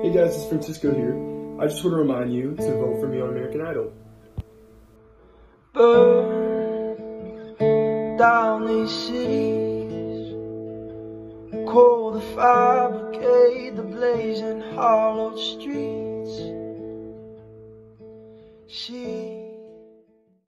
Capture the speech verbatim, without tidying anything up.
Hey guys, it's Francisco here. I just want to remind you to vote for me on American Idol. Burn down these cities, call the fire brigade, the blazing hollowed streets. She